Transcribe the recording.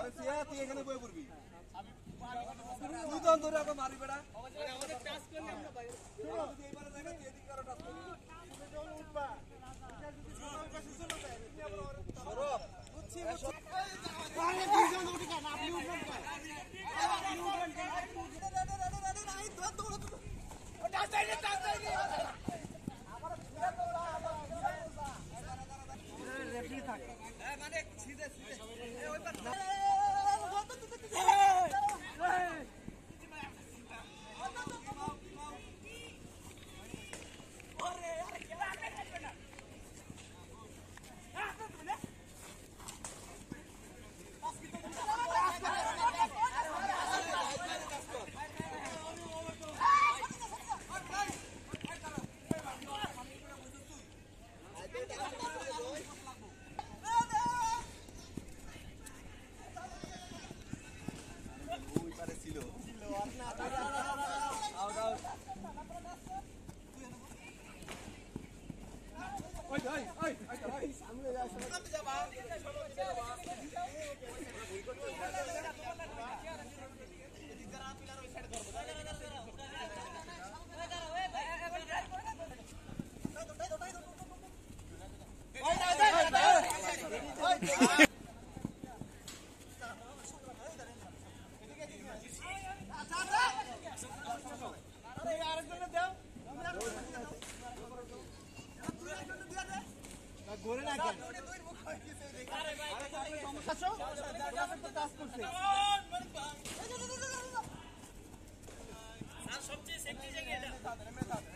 তুই এখানে বয়ে পড়বি তুই তো ধরে আবার মারি বেড়া আমাদের টাচ করলে আমরা ভাই যদি এইবারে জায়গা দিয়ে দিক কারো টাচ করবি তুমি যখন উঠবা এটা যদি সবার কাছে চলে যায় তুমি আবার সরব বুঝছি আরে দুইজন উঠে কেন আপনি উঠবেন কেন আপনি উঠবেন কেন নাই তো দৌড় টাচ চাইলে আবার রেফারি থাকে মানে সিধে ওই পার সবচেয়ে সেফটি জায়গা এটা